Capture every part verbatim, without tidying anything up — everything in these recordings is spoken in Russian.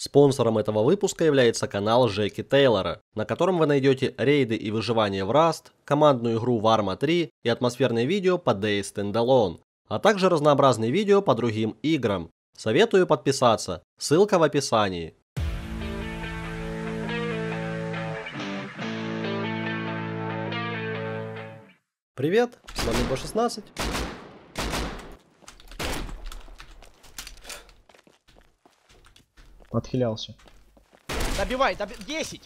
Спонсором этого выпуска является канал Жеки Тейлора, на котором вы найдете рейды и выживание в Rust, командную игру Warma три и атмосферные видео по Days Standalone, а также разнообразные видео по другим играм. Советую подписаться, ссылка в описании. Привет, с вами Бо шестнадцать. Отхилялся. Добивай, доби... десять!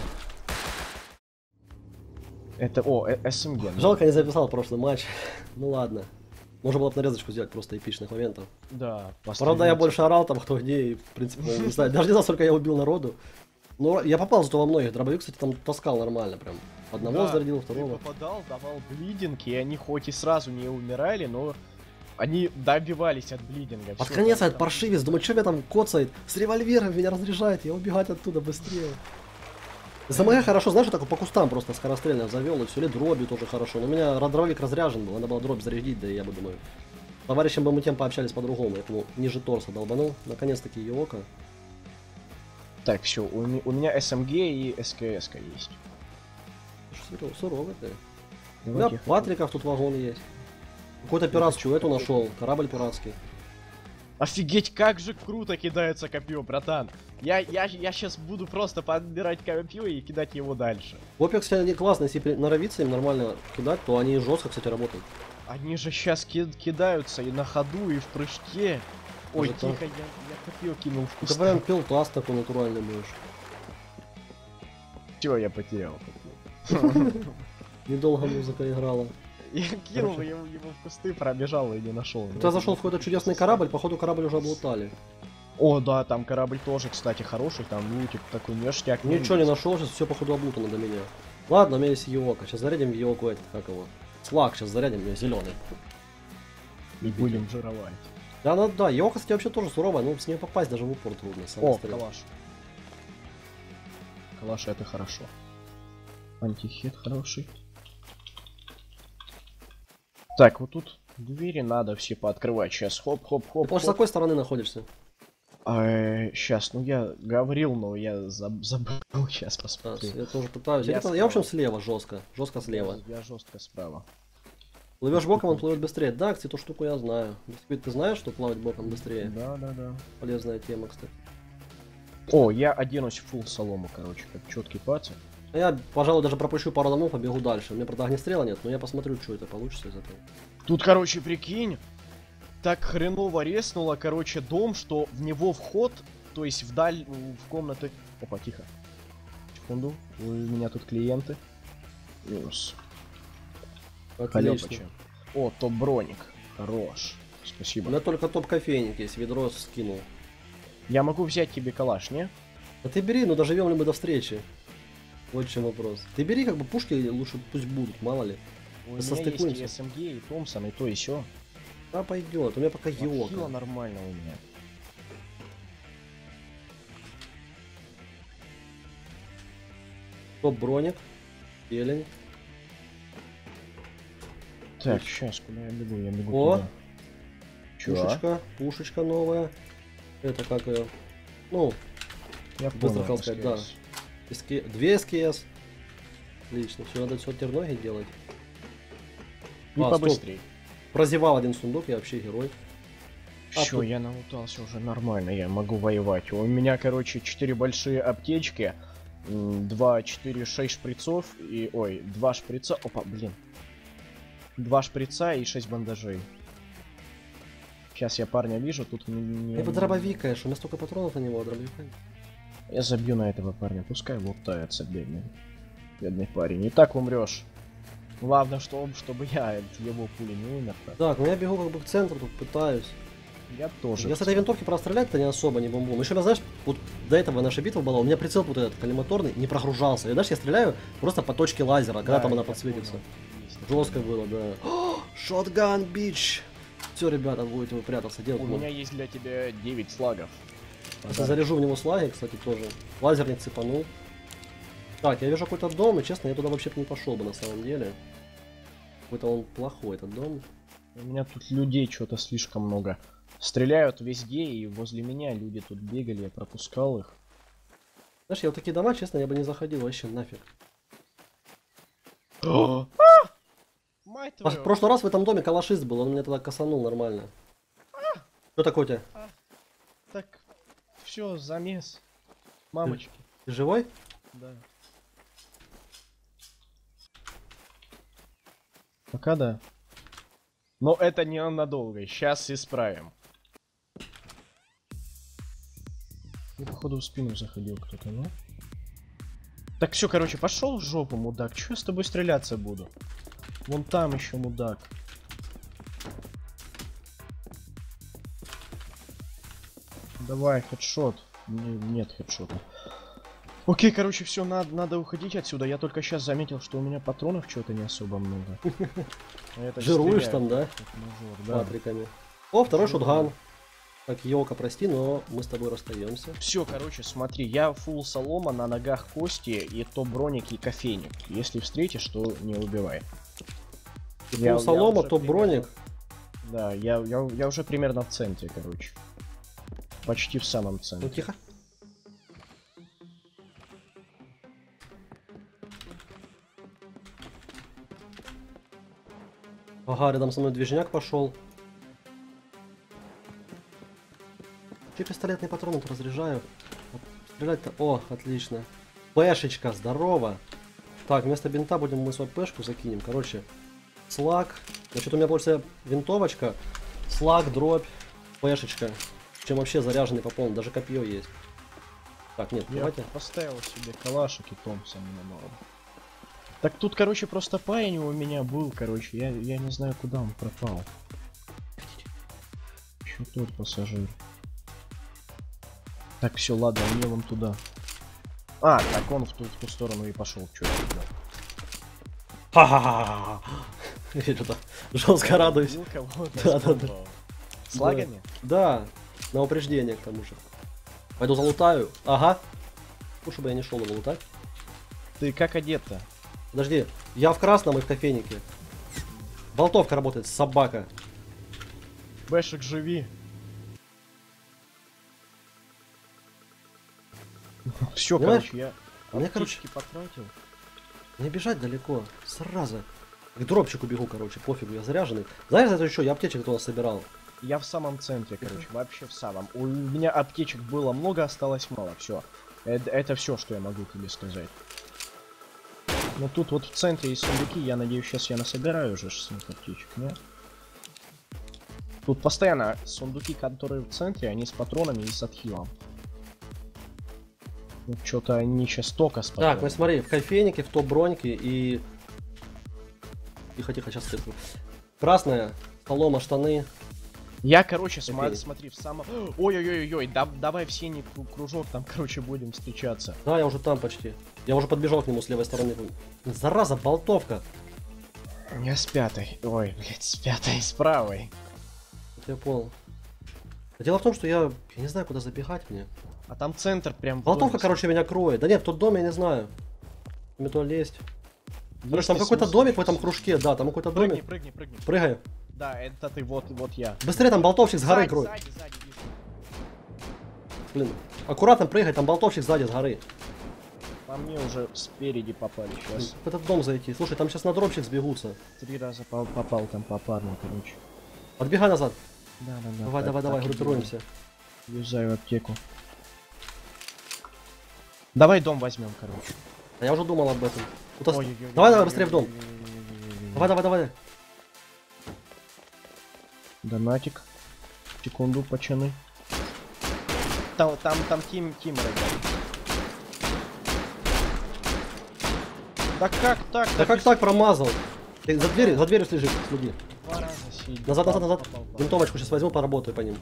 Это, о, э СМГ. Жалко, не записал прошлый матч. Ну ладно. Можно было бы нарезочку сделать просто эпичных моментов. Да, Правда, я больше орал там кто где, и, в принципе, не знаю, даже не знаю, сколько я убил народу. Но я попал зато во многих. Дробовик, кстати, там таскал нормально прям. Одного да, зарядил, второго. Ты попадал, давал блидинг, и они хоть и сразу не умирали, но они добивались от блидинга. Под Всё, конец там, этот паршивец, думаю, что меня там коцает, с револьвером меня разряжает, я убегать оттуда быстрее. СМГ хорошо, знаешь, так по кустам просто скорострельно завел, и все, или дроби тоже хорошо. Но у меня дробовик разряжен был, надо было дробь зарядить, да и я бы думаю. Товарищем бы мы тем пообщались по-другому, я ну, ниже торса долбанул, наконец-таки Йоока. Так, все, у, у меня СМГ и СКС-ка есть. Суровый ты. У Давайте меня их- Патриков тут вагон есть. Какую-то пиратскую эту нашел, корабль пиратский. Офигеть, как же круто кидается копье, братан. Я, я, я сейчас буду просто подбирать копье и кидать его дальше. Копья, кстати, они классные, если норовиться им нормально кидать, то они жестко, кстати, работают. Они же сейчас кидаются и на ходу, и в прыжке. Ой, Может, тихо, так? я, я копье кинул в Это кусты. прям пилтас такой натуральный будешь. Все, я потерял копье. Недолго музыка играла. Я кинул его, его в кусты, пробежал и не нашел. Ты зашел в какой-то чудесный корабль, походу корабль уже облутали. О, да, там корабль тоже, кстати, хороший, там лутик такой ништяк. Ничего не нашел, сейчас все походу облутано до меня. Ладно, у меня есть Йоока, сейчас зарядим в Йооку этот, как его. Слаг сейчас зарядим, у меня зеленый. И будем жировать. Да, ну да, Йоока, кстати, вообще тоже суровая, но с ней попасть даже в упор трудно. О, калаш. Калаш это хорошо. Антихит хороший. Так, вот тут двери надо все пооткрывать. Сейчас хоп-хоп-хоп. Ты, может, с какой стороны находишься? Сейчас, ну я говорил, но я заб забыл. Сейчас А, посмотрю. я тоже пытаюсь. Я Я, я, я в общем слева жестко. Жестко слева. Я, я жестко справа. Плывешь боком, он плывет быстрее. Да, кстати, эту штуку я знаю. Ты, ты знаешь, что плавать боком быстрее? Да, да, да. Полезная тема, кстати. О, я оденусь в фул солому, короче, как четкий пацан. А я, пожалуй, даже пропущу пару домов, побегу дальше. У меня, правда, огнестрела нет, но я посмотрю, что это получится из этого. Тут, короче, прикинь, так хреново резнуло, короче, дом, что в него вход, то есть вдаль, в комнаты... Опа, тихо. Секунду, у меня тут клиенты. Минус. Отлично. О, топ-броник. Хорош. У Спасибо. меня только топ-кофейник есть, ведро скинул. Я могу взять тебе калаш, не? А ты бери, ну доживем ли мы до встречи? Вот в чем вопрос. Ты бери, как бы пушки лучше пусть будут, мало ли. У меня Состыкуемся. есть и СМГ, и Томпсон, и то, и сё. Да, пойдет. У меня пока Хила Йоока. нормально у меня. Топ-броник. Зелень. Так, сейчас, куда я бегу? Я бегу О! туда. Чё? Пушечка. Пушечка новая. Это как ее... Ну, Я быстро понял, хотел сказать, да. СКС. эс ка... Две СКС. Отлично. Все, надо все теперь ноги делать. И А, побыстрей. Прозевал один сундук, я вообще герой. А Все, тут- я наутался уже нормально, я могу воевать. У меня, короче, четыре большие аптечки, два, четыре, шесть шприцов и... Ой, два шприца... Опа, блин. Два шприца и шесть бандажей. Сейчас я парня вижу, тут не... не- Я бы дробовик, конечно, у меня столько патронов на него, а дробовика нет. Я забью на этого парня, пускай лутается, бедный. Бедный парень. И так умрешь. Главное, что, чтобы я от его пули не умер. Так, ну я бегу как бы к центру, тут пытаюсь. Я тоже. Я с этой винтовки прострелять-то не особо, не бомбу. Еще, знаешь, вот до этого наша битва была, у меня прицел вот этот коллиматорный не прогружался. И знаешь, я стреляю просто по точке лазера, когда Да, там она я подсветится. понял. Есть Жестко такое. было, да. Шотган, бич! Все, ребята, будете вы прятаться, делать У буду. меня есть для тебя девять слагов. Если заряжу в него слаги, кстати, тоже. Лазерник цепанул. Так, я вижу какой-то дом, и честно, я туда вообще не пошел бы на самом деле. Какой-то он плохой, этот дом. У меня тут людей что-то слишком много. Стреляют везде, и возле меня люди тут бегали, я пропускал их. Знаешь, я вот такие дома, честно, я бы не заходил вообще нафиг. Мать А в твою. прошлый раз в этом доме калашист был, он меня тогда косанул нормально. Что такое у тебя? Так, все, замес. Мамочки. Ты живой? Да. Пока да. Но это не надолго, сейчас исправим. Я походу в спину заходил кто-то, ну? Так все, короче, пошел в жопу, мудак. Че я с тобой стреляться буду? Вон там еще мудак. Давай, хедшот. Не- Нет хедшота. Окей, короче, все, надо, надо уходить отсюда. Я только сейчас заметил, что у меня патронов что-то не особо много. А это Жируешь стреляет, там, да? как мажор, да. Патриками. О, второй Жирую. шотган. Так, Йока, прости, но мы с тобой расстаемся. Все, короче, смотри, я фул солома, на ногах кости, и то броник и кофейник. Если встретишь, то не убивай. Ты Я- пол я солома, уже топ броник. Да, я, я, я уже примерно в центре, короче. Почти в самом Ну центре. тихо. Ага, рядом со мной движняк пошел. Че пистолетные патроны тут разряжаю? Стрелять-то... О, отлично. Пэшечка, здорово. Так, вместо бинта будем мы свою пэшку закинем. Короче, слаг. Значит, у меня больше винтовочка. Слаг, дробь, пэшечка. Чем вообще заряженный по полной. Даже копье есть. Так, нет, Я давайте. поставил себе калашик и Томпсон на мало. Так тут, короче, просто парень у меня был, короче. Я, я не знаю, куда он пропал. Еще тот пассажир. Так, все, ладно, мне вон туда. А, так он в ту, в ту сторону и пошел. Чё я туда? Ха-ха-ха! Я что-то жестко радуюсь. Убил кого-то, Да, да, да. спробовал. С лагами? Да, на упреждение к тому же. Пойду залутаю. Ага. Лучше бы я не шел его лутать. Ты как одет-то? Подожди, я в красном и в кофейнике. Болтовка работает, собака. Бэшек, живи. Все, Понимаешь? короче, я У меня, короче, аптечки потратил. не бежать далеко. Сразу. К дропчику бегу, короче, пофигу, я заряженный. Знаешь, за это еще я аптечек туда собирал. Я в самом центре, короче, вообще в самом. У меня аптечек было много, осталось мало. Все. Это, это все, что я могу тебе сказать. Но тут вот в центре есть сундуки, я надеюсь, сейчас я насобираю уже шестьсот аптечек, нет? Тут постоянно сундуки, которые в центре, они с патронами и с отхилом. Ну, что-то они сейчас только с патронами. Так, ну смотри, в кофейнике, в топ броньке и... Тихо-тихо, сейчас скажу. Красная, солома, штаны. Я, короче, сма- Кофейник. смотри, в самом... Ой-ой-ой-ой, да, давай в синий кру- кружок, там, короче, будем встречаться. Да, я уже там почти. Я уже подбежал к нему с левой стороны. Зараза, болтовка. Я с пятой. Ой, блядь, с пятой, с правой. Я понял. Дело в том, что я, я не знаю, куда забегать мне. А там центр прям... в Болтовка, доме. короче, меня кроет. Да нет, в тот дом я не знаю. Мне туда лезть. Короче, Есть там ли какой-то смысл? домик в этом кружке, да, там какой-то Прыгни, домик. прыгни, прыгни. Прыгаю. Да, это ты, вот, вот я. Быстрее, там болтовщик с горы Сзади, кроет. сзади, сзади вижу. Блин, аккуратно прыгай, там болтовщик сзади с горы. По мне уже спереди попали сейчас. В этот дом зайти. Слушай, там сейчас на дропчик сбегутся. Три раза по- попал там попарно, короче. Подбегай назад. Да, да, да. Давай, так- давай, давай, так и группируемся. делаю. Юзаю аптеку. Давай дом возьмем, короче. А я уже думал об этом. Тут ос- Ой-ой-ой, Давай, давай, быстрее в дом. ой-ой-ой-ой-ой-ой-ой. Давай, давай, давай. Донатик. Секунду, пацаны. Там, там, там тим, тим, ребят. Да как так? Да как так промазал? Ты за дверью, за дверью слежи, следи. Два раза сидит. Назад, назад, назад. Попал, попал. Винтовочку сейчас возьму, поработаю по ним.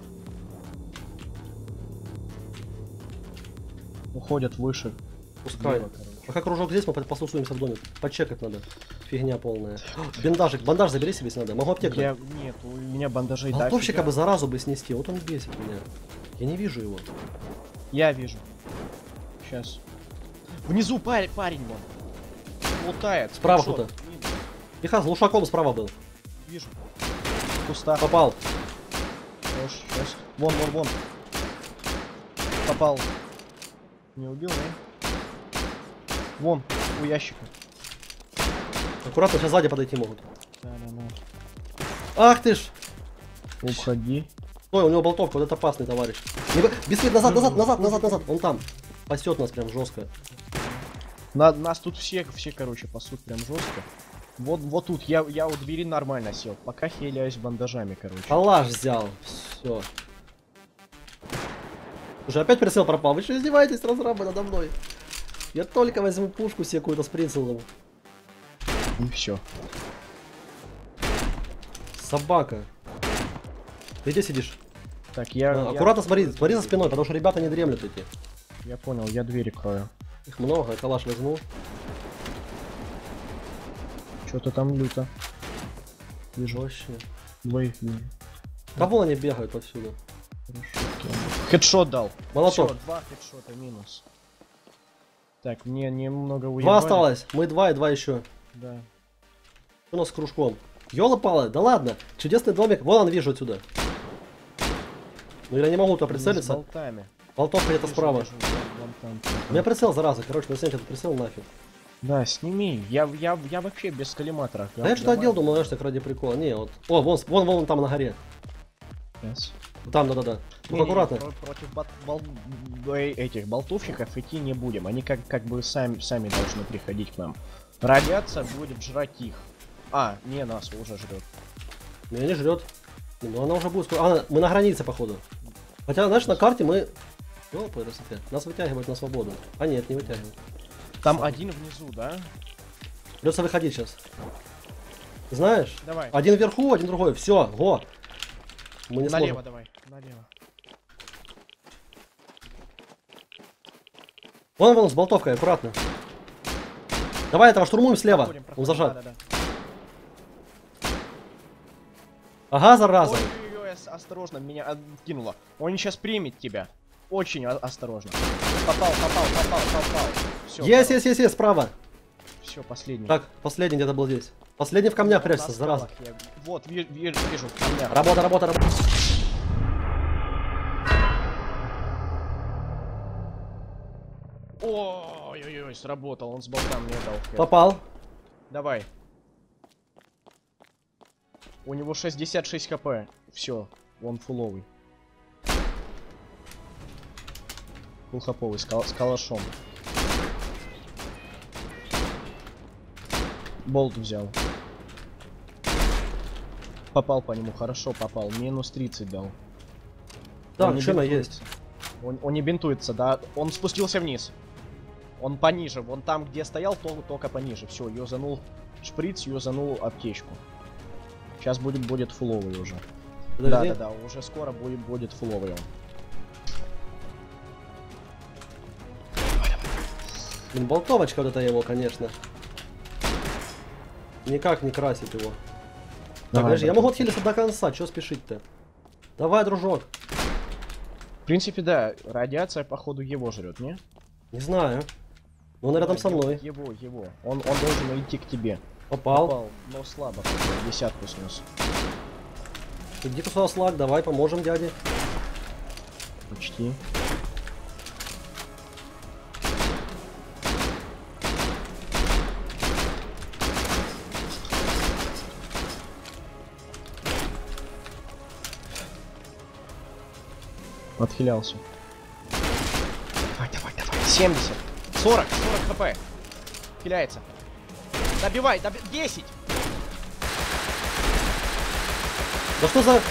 Уходят выше. Пускай. Слева, короче. Пока кружок здесь, мы посусуемся в доме. Почекать надо. Фигня полная. Бендажик, бандаж забери себе, если надо. Могу аптеку. Я... Нет, у меня бандажей Болтовщика дофига. бы заразу бы снести. Вот он бесит меня. Я не вижу его. Я вижу. Сейчас. Внизу парень, парень вон. Лутает. Справа Шот. кто-то. Тихо, с глушаком справа был. Вижу. В кустах. Попал. хорош. Сейчас. Вон, вон, вон. Попал. Не убил, да? Вон, у ящика. Аккуратно, сейчас сзади подойти могут. Да, да, да. Ах ты ж! Уходи. Ой, у него болтовка, вот это опасный товарищ. Не бы- Бисквит, назад, назад, назад, назад, назад. Он там. Пасет нас прям жестко. На, нас тут все, все, короче, пасут прям жестко. Вот, вот тут я, я у двери нормально сел. Пока хиляюсь бандажами, короче. Калаш взял. Все. Уже опять прицел пропал. Вы что издеваетесь, разрабы, надо мной? Я только возьму пушку себе какую-то с прицелом. И все. Собака. Ты где сидишь? Так, я, А, я... аккуратно смотри, смотри за спиной, потому что ребята не дремлют эти. Я понял, я двери крою. Их много, я калаш возьму. Что-то там люто. Вижу. Вообще. Двоих вижу. Кого они бегают повсюду? Хорошо. Хедшот дал. Молоток. Всё, два хедшота минус. Так, мне немного уебали. Два осталось. Мы два и два еще. Да. Что у нас с кружком? Ёлы-палы, да ладно. Чудесный домик. Вон он вижу отсюда. Ну я не могу туда С прицелиться. болтами. Болтовка где-то Вижу, справа. вижу, вон там, там, У меня там. прицел, зараза. Короче, на снять этот прицел нафиг. Да, сними. Я, я, я вообще без коллиматора. А я что-то одел, думал, знаешь, так ради прикола. Не, вот. О, вон, вон, вон там на горе. Yes. Там, да-да-да. Не, Ну, аккуратно. не, про- против бот- бол- э, этих болтовщиков идти не будем. Они как, как бы сами, сами должны приходить к нам. Радиация будет жрать их. А, не, нас уже жрет. Меня не жрет. Ну она уже будет скоро. А, мы на границе, походу. Хотя, знаешь, на карте мы. Ёлпай, красоте. Нас вытягивают на свободу. А нет, не вытягивают. Там один внизу, да? Придется выходить сейчас. Знаешь? Давай. Один вверху, один другой. Все, го. Мы не Налево сможем. давай. Налево. Вон, вон, с болтовкой, аккуратно. Давай этого штурмуем слева. Проходим, Он проходим. зажат. Да, да, Ага, да. зараза. Ой-ой-ой, ос- осторожно, меня откинуло. Он сейчас примет тебя. Очень о- осторожно. Попал, попал, попал, попал. Все, Есть, есть, есть, есть, справа. Все, последний. Так, последний где-то был здесь. Последний в камнях На прячется, зараза. скалах я- Вот, ви- ви- вижу, в камнях. Работа, работа, работа. Ой-ой-ой, сработал, он с болта мне дал. хед. Попал. Давай. У него шестьдесят шесть хп. Все, он фуловый. Фулхаповый, с, кал- с калашом. Болт взял. Попал по нему, хорошо попал. Минус тридцать дал. Так, Он не что она бинтуется. есть? Он, он не бинтуется, да. Он спустился вниз. Он пониже. Вон там, где стоял, то, только пониже. Все, юзанул шприц, юзанул аптечку. Сейчас будет, будет фуловый уже. Да, Подожди. да, да, уже скоро будет, будет фуловый он. Блин, болтовочка вот это его, конечно. Никак не красит его. Так, Давай, подожди, я давай. могу отхилиться до конца, что спешить-то? Давай, дружок. В принципе, да, радиация, походу, его жрет, не? Не знаю. Но он рядом со Его- мной. Его, его. Он, он должен идти к тебе. Попал. но слабо. Десятку снес. Иди туда, слаг, давай поможем дяде. Почти. Отхилялся. Давай, давай, давай. семьдесят. сорок, сорок хп. Хиляется. Добивай, доби... десять. Да что за...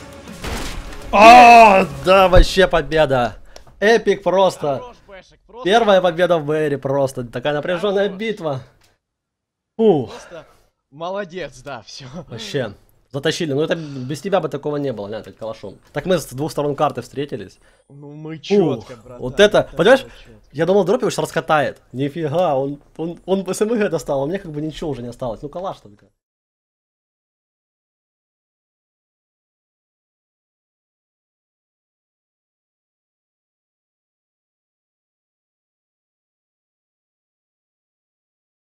А, да, вообще победа. Эпик просто. Хорош, Бэшек, просто, Первая победа в Мэри просто. Такая напряженная Хорош. битва. Ух, просто молодец, да, все. вообще. Затащили. Ну это без тебя бы такого не было, глянь, как калашом. Так мы с двух сторон карты встретились. Ну мы Ух, четко, братан. вот это, да, понимаешь? было чётко. Я думал, дроп его сейчас раскатает. Нифига, он, он, он СМГ достал, а мне как бы ничего уже не осталось. Ну калаш только.